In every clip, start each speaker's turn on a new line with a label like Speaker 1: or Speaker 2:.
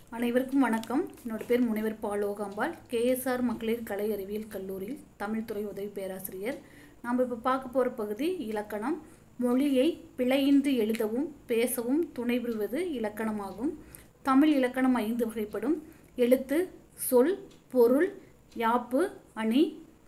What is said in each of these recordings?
Speaker 1: அனைவருக்கும் வணக்கம். என்னோட பேர் முனைவர் லோகாம்பால். KSR மகளிர் கலை அறிவியல் கல்லூரியில் தமிழ்துறை உதவி பேராசிரியர். நாம் இப்போ பார்க்க போகிற பகுதி இலக்கணம். மொழியை பிழையின்றி எழுதவும் பேசவும் துணை புரிவது இலக்கணமாகும். தமிழ் இலக்கணம் 5 வகைப்படும். எழுத்து, சொல், பொருள், யாப்பு, அணி.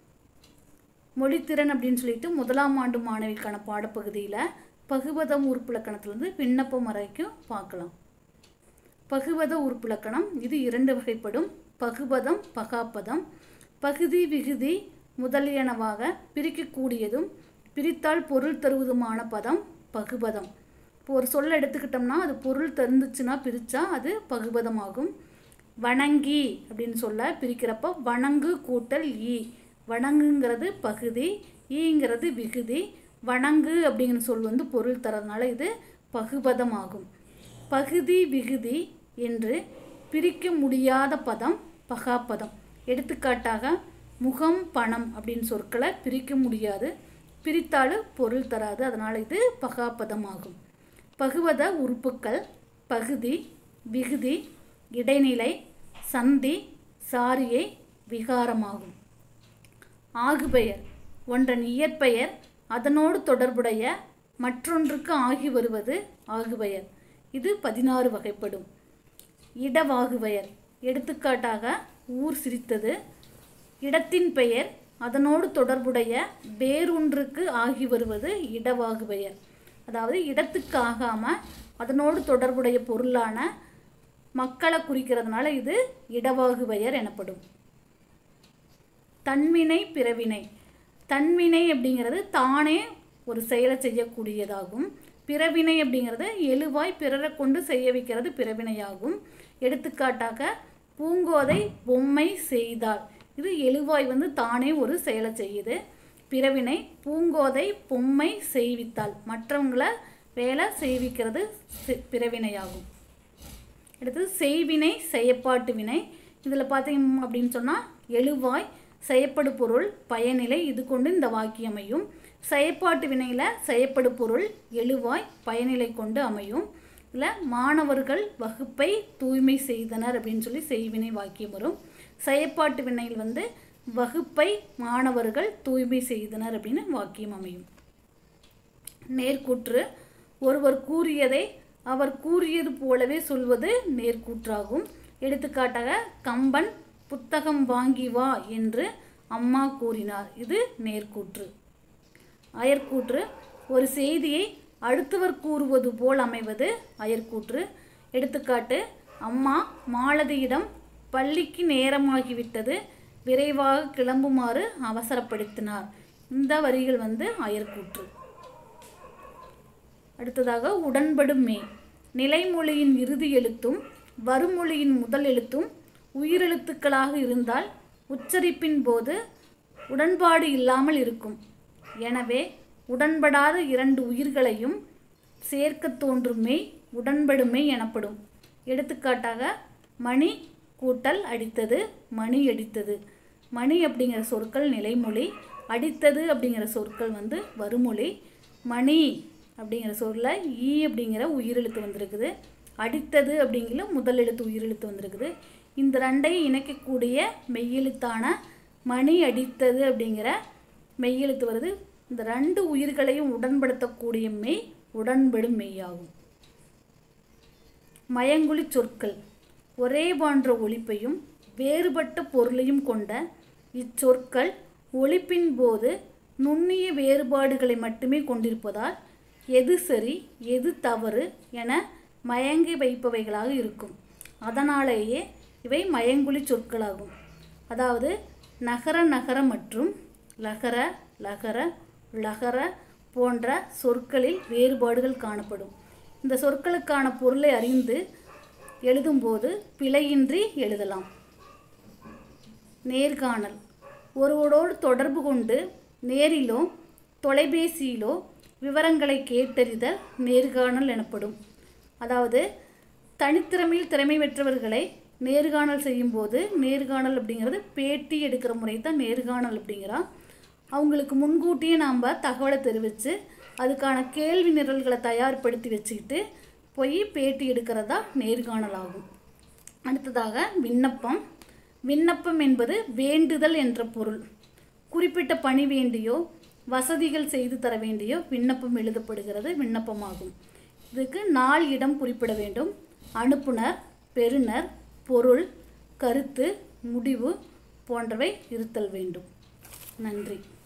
Speaker 1: மொழித்திறன் அப்படின்னு சொல்லிட்டு 1ஆம் ஆண்டு மாணவிக்கான பாடப்பகுதியில் பகுபதம் உறுப்பிலக்கணத்திலிருந்து விண்ணப்பம் வரைக்கும் பார்க்கலாம். பகுபத உறுப்பிலக்கணம் இது 2 வகைப்படும். பகுபதம், பகாப்பதம். பகுதி, விகுதி முதலியனவாக பிரிக்கக்கூடியதும் பிரித்தால் பொருள் தருவதுமான பதம் பகுபதம். இப்போ ஒரு சொல்ல எடுத்துக்கிட்டோம்னா அது பொருள் தந்துச்சுன்னா பிரித்தா அது பகுபதமாகும். வணங்கி அப்படின்னு சொல்ல பிரிக்கிறப்ப வணங்கு கூட்டல் ஈ. வணங்குங்கிறது பகுதி, ஈங்கிறது விகுதி. வணங்கு அப்படிங்கிற சொல் பொருள் தரதுனால இது பகுபதமாகும். பகுதி, விகுதி என்று பிரிக்க முடியாத பதம் பகாப்பதம். எடுத்துக்காட்டாக முகம், பணம் அப்படின்னு சொற்களை பிரிக்க முடியாது, பிரித்தாலும் பொருள் தராது, அதனால் இது பகாப்பதமாகும். பகுபத உறுப்புக்கள் பகுதி, விகுதி, இடைநிலை, சந்தி, சாரியை, விகாரமாகும். ஆகுபெயர் ஒன்றன் இயற்பெயர் அதனோடு தொடர்புடைய மற்றொன்றுக்கு ஆகி வருவது ஆகுபெயர். இது 16 வகைப்படும். இடவாகுபெயர் எடுத்துக்காட்டாக ஊர் சிரித்தது. இடத்தின் பெயர் அதனோடு தொடர்புடைய வேறொன்றுக்கு ஆகி வருவது இடவாகுபெயர். அதாவது இடத்துக்கு ஆகாமல் அதனோடு தொடர்புடைய பொருளான மக்களை குறிக்கிறதுனால இது இடவாகுபெயர் எனப்படும். தன்வினை, பிறவினை. தன்வினை அப்படிங்கிறது தானே ஒரு செயலை செய்யக்கூடியதாகும். பிறவினை அப்படிங்கிறது எழுவாய் பிறரை கொண்டு செய்ய வைக்கிறது பிறவினையாகும். எடுத்துக்காட்டாக பூங்கோதை பொம்மை செய்தாள். இது எழுவாய் தானே ஒரு செயலை செய்யுது. பிறவினை பூங்கோதை பொம்மை செய்வித்தாள், மற்றவங்களை வேலை செய்விக்கிறது பிறவினையாகும். அடுத்தது செய்வினை, செயப்பாட்டு வினை. இதில் பார்த்தீங்க அப்படின்னு சொன்னால் எழுவாய் செயப்படு பொருள் பயனிலை இது கொண்டு இந்த வாக்கியம் அமையும். செயப்பாட்டு வினையில் செயப்படு பொருள் எழுவாய் பயனிலை கொண்டு அமையும். இதில் மாணவர்கள் வகுப்பை தூய்மை செய்தனர் அப்படின்னு சொல்லி செய்வினை வாக்கியம் வரும். செயப்பாட்டு வினையில் வகுப்பை மாணவர்கள் தூய்மை செய்தனர் அப்படின்னு வாக்கியம் அமையும். நேர்கூற்று ஒருவர் கூறியதை அவர் கூறியது போலவே சொல்வது நேர்கூற்றாகும். எடுத்துக்காட்டாக கம்பன் புத்தகம் வாங்கி வா என்று அம்மா கூறினார். இது நேர்கூற்று. அயர்கூற்று ஒரு செய்தியை அடுத்தவர் கூறுவது போல் அமைவது அயர்கூற்று. எடுத்துக்காட்டு அம்மா மாலதியிடம் பள்ளிக்கு நேரமாகிவிட்டது, விரைவாக கிளம்புமாறு அவசரப்படுத்தினார். இந்த வரிகள் அயர்கூற்று. அடுத்ததாக உடன்படும் மெய். நிலைமொழியின் இறுதி எழுத்தும் வருமொழியின் முதல் எழுத்தும் உயிரெழுத்துக்களாக இருந்தால் உச்சரிப்பின் போது உடன்பாடு இல்லாமல் இருக்கும். எனவே உடன்படாத 2 உயிர்களையும் சேர்க்க தோன்றும் மெய் உடன்படுமை எனப்படும். எடுத்துக்காட்டாக மணி கூட்டல் அடித்தது, மணி அடித்தது. மணி அப்படிங்கிற சொற்கள் நிலைமொழி, அடித்தது அப்படிங்கிற சொற்கள் வருமொழி. மணி அப்படிங்கிற சொல்ல ஈ அப்படிங்கிற உயிரெழுத்து வந்திருக்குது, அடித்தது அப்படிங்கிற முதல் எழுத்து உயிரெழுத்து வந்திருக்குது. இந்த 2ஐயும் இணைக்கக்கூடிய மெய்யெழுத்தான மணி அடித்தது அப்படிங்கிற மெய்யெழுத்து வருது. இந்த 2 உயிர்களையும் உடன்படுத்தக்கூடிய மெய் உடன்படும் மெய்யாகும். மயங்குழி சொற்கள் ஒரே போன்ற ஒலிப்பையும் வேறுபட்ட பொருளையும் கொண்ட இச்சொற்கள் ஒலிப்பின் போது நுண்ணிய வேறுபாடுகளை மட்டுமே கொண்டிருப்பதால் எது சரி எது தவறு என மயங்கி வைப்பவைகளாக இருக்கும். அதனாலேயே இவை மயங்குழி சொற்களாகும். அதாவது நகர நகர மற்றும் லகர லகர லகர போன்ற சொற்களில் வேறுபாடுகள் காணப்படும். இந்த சொற்களுக்கான பொருளை அறிந்து எழுதும்போது பிழையின்றி எழுதலாம். நேர்காணல் ஒருவரோடு தொடர்பு கொண்டு நேரிலோ தொலைபேசியிலோ விவரங்களை கேட்டறிதல் நேர்காணல் எனப்படும். அதாவது தனித்திறமையில் திறமை பெற்றவர்களை நேர்காணல் செய்யும்போது நேர்காணல் அப்படிங்கிறது பேட்டி எடுக்கிற முறை தான் நேர்காணல் அப்படிங்கிறோம். அவங்களுக்கு முன்கூட்டியே நாம் தகவலை தெரிவித்து அதுக்கான கேள்வி நிரல்களை தயார்படுத்தி வச்சுக்கிட்டு போய் பேட்டி எடுக்கிறதா நேர்காணல் ஆகும். அடுத்ததாக விண்ணப்பம். விண்ணப்பம் என்பது வேண்டுதல் என்ற பொருள். குறிப்பிட்ட பணி வேண்டியோ வசதிகள் செய்து தர வேண்டியோ விண்ணப்பம் எழுதப்படுகிறது, விண்ணப்பமாகும். இதுக்கு நாள் இடம் குறிப்பிட வேண்டும். அனுப்புனர், பெறுநர், பொருள், கருத்து, முடிவு போன்றவை இருத்தல் வேண்டும். நன்றி.